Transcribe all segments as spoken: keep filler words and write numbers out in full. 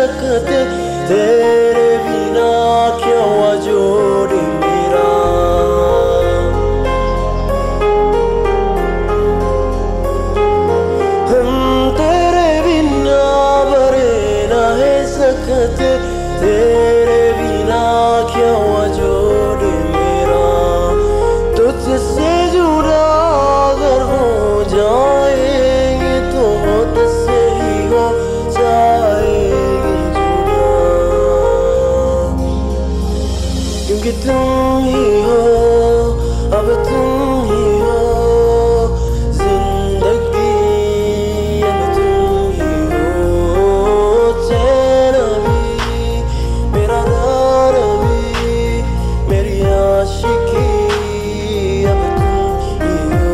सकते, तेरे बिना क्या हुआ जोड़ी मेरा। हम तेरे बिना बरे ना है सकते, तेरे बिना क्या हुआ जोड़ी मेरा। तुझसे जुड़ा अगर हो जाएंगे तो मुझसे ही हो जाएंगे जुड़ा, क्योंकि तुम ही हो, अब तुम ही हो जिंदगी, अब तुम ही हो चैन भी, मेरा डर भी, मेरी आशिकी, अब तुम ही हो।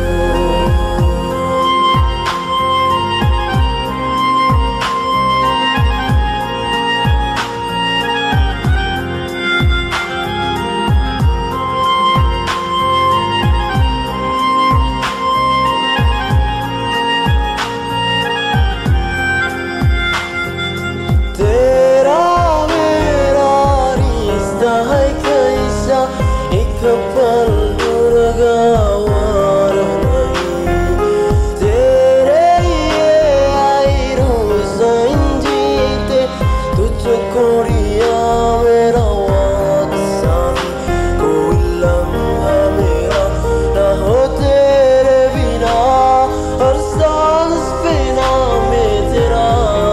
तेरा मेरा रिश्ता है कैसा, एक पल दूर गवार नहीं। तेरे लिए आई रोज़ जीते, तुझको रिया मेरा वात्सल्य, कोई लम्हा मेरा ना हो तेरे बिना, हर सांस पे नाम है तेरा।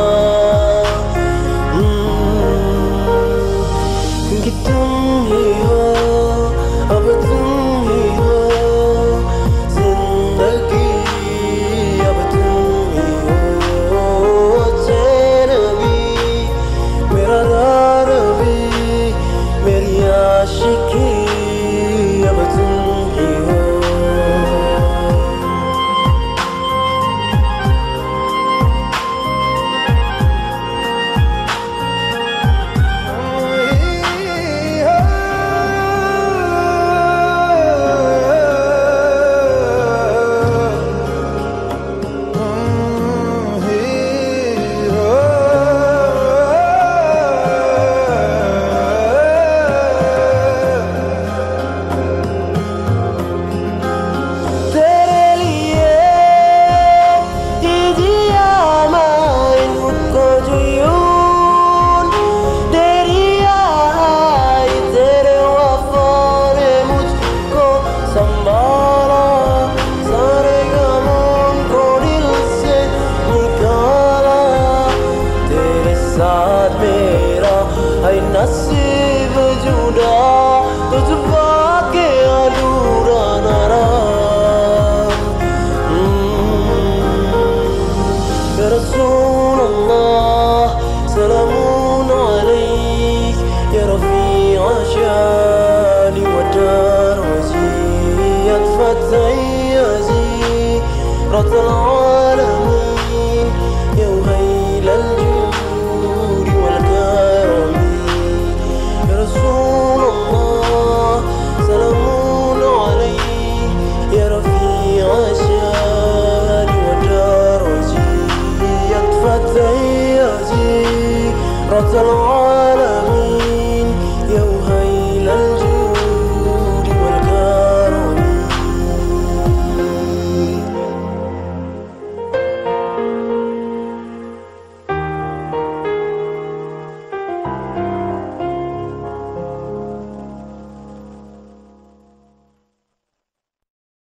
क्योंकि तुम ही हो, अब तुम ही हो जिंदगी, अब तुम ही हो चैन भी, मेरा डर भी, मेरी आशिकी, अब तुम ही हो। मेरा है नसीब जुड़ा, तुझ पाके अधूरा न रहा। या रसूल अल्लाह सलामुन अलैक, या रफ़ीअ शानी व दरजी, यदफ़त ज़ीरत العالمين، يا وهيل الجود والكرم. يا رسول الله سلام عليك، يا رفيع الشان والدرج، يدفع الزيازي رد